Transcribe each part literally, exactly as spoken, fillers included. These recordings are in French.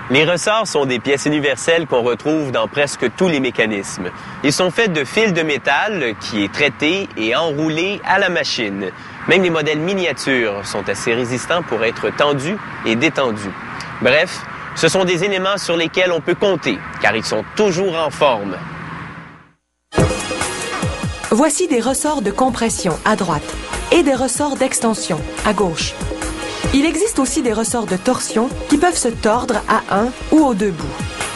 Les ressorts sont des pièces universelles qu'on retrouve dans presque tous les mécanismes. Ils sont faits de fils de métal qui est traité et enroulé à la machine. Même les modèles miniatures sont assez résistants pour être tendus et détendus. Bref, ce sont des éléments sur lesquels on peut compter, car ils sont toujours en forme. Voici des ressorts de compression à droite et des ressorts d'extension à gauche. Il existe aussi des ressorts de torsion qui peuvent se tordre à un ou aux deux bouts.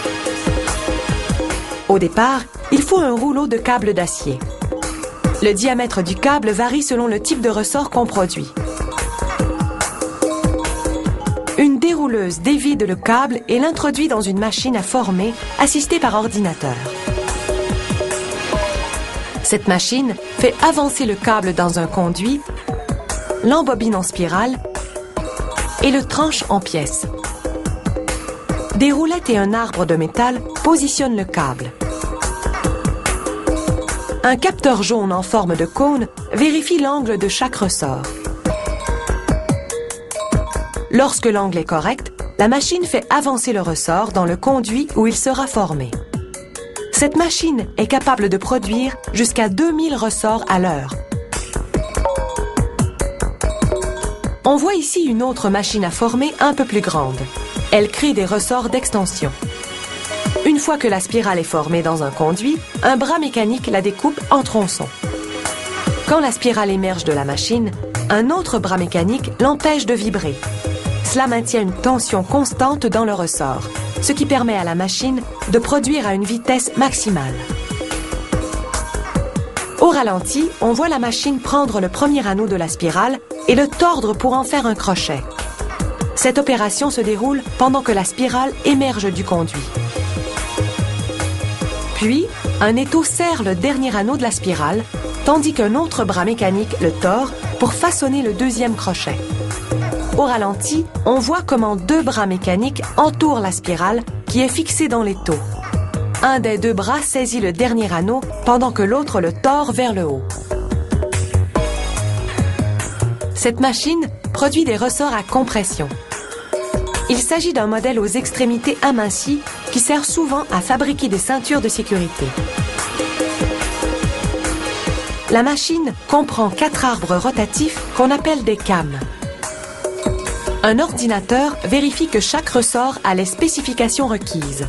Au départ, il faut un rouleau de câble d'acier. Le diamètre du câble varie selon le type de ressort qu'on produit. Une dérouleuse dévide le câble et l'introduit dans une machine à former assistée par ordinateur. Cette machine fait avancer le câble dans un conduit, l'embobine en spirale et le tranche en pièces. Des roulettes et un arbre de métal positionnent le câble. Un capteur jaune en forme de cône vérifie l'angle de chaque ressort. Lorsque l'angle est correct, la machine fait avancer le ressort dans le conduit où il sera formé. Cette machine est capable de produire jusqu'à deux mille ressorts à l'heure. On voit ici une autre machine à former un peu plus grande. Elle crée des ressorts d'extension. Une fois que la spirale est formée dans un conduit, un bras mécanique la découpe en tronçons. Quand la spirale émerge de la machine, un autre bras mécanique l'empêche de vibrer. Cela maintient une tension constante dans le ressort, ce qui permet à la machine de produire à une vitesse maximale. Au ralenti, on voit la machine prendre le premier anneau de la spirale et le tordre pour en faire un crochet. Cette opération se déroule pendant que la spirale émerge du conduit. Puis, un étau serre le dernier anneau de la spirale, tandis qu'un autre bras mécanique le tord pour façonner le deuxième crochet. Au ralenti, on voit comment deux bras mécaniques entourent la spirale qui est fixée dans l'étau. Un des deux bras saisit le dernier anneau pendant que l'autre le tord vers le haut. Cette machine produit des ressorts à compression. Il s'agit d'un modèle aux extrémités amincies qui sert souvent à fabriquer des ceintures de sécurité. La machine comprend quatre arbres rotatifs qu'on appelle des cames. Un ordinateur vérifie que chaque ressort a les spécifications requises.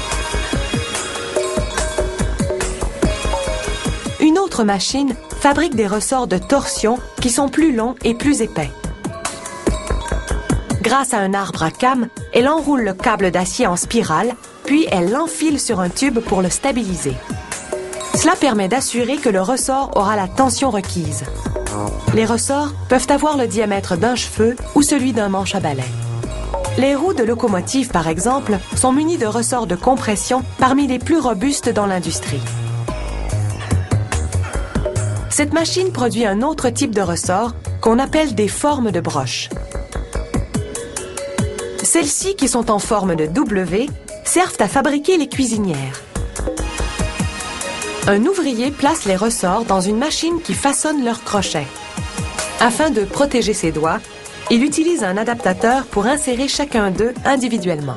Une autre machine fabrique des ressorts de torsion qui sont plus longs et plus épais. Grâce à un arbre à cames, elle enroule le câble d'acier en spirale, puis elle l'enfile sur un tube pour le stabiliser. Cela permet d'assurer que le ressort aura la tension requise. Les ressorts peuvent avoir le diamètre d'un cheveu ou celui d'un manche à balai. Les roues de locomotive, par exemple, sont munies de ressorts de compression parmi les plus robustes dans l'industrie. Cette machine produit un autre type de ressort qu'on appelle des formes de broches. Celles-ci, qui sont en forme de W, servent à fabriquer les cuisinières. Un ouvrier place les ressorts dans une machine qui façonne leurs crochets. Afin de protéger ses doigts, il utilise un adaptateur pour insérer chacun d'eux individuellement.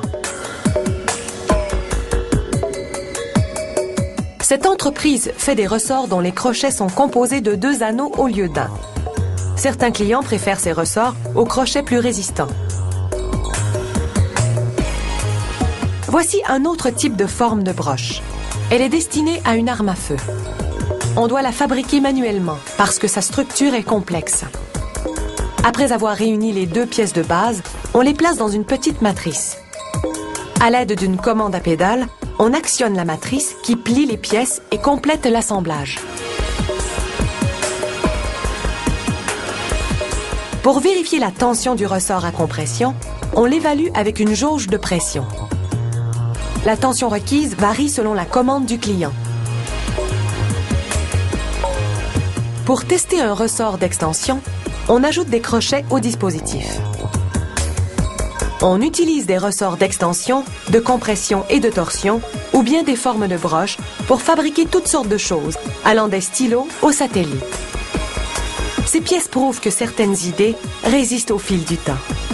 Cette entreprise fait des ressorts dont les crochets sont composés de deux anneaux au lieu d'un. Certains clients préfèrent ces ressorts aux crochets plus résistants. Voici un autre type de forme de broche. Elle est destinée à une arme à feu. On doit la fabriquer manuellement parce que sa structure est complexe. Après avoir réuni les deux pièces de base, on les place dans une petite matrice. À l'aide d'une commande à pédale, on actionne la matrice qui plie les pièces et complète l'assemblage. Pour vérifier la tension du ressort à compression, on l'évalue avec une jauge de pression. La tension requise varie selon la commande du client. Pour tester un ressort d'extension, on ajoute des crochets au dispositif. On utilise des ressorts d'extension, de compression et de torsion, ou bien des formes de broches pour fabriquer toutes sortes de choses, allant des stylos aux satellites. Ces pièces prouvent que certaines idées résistent au fil du temps.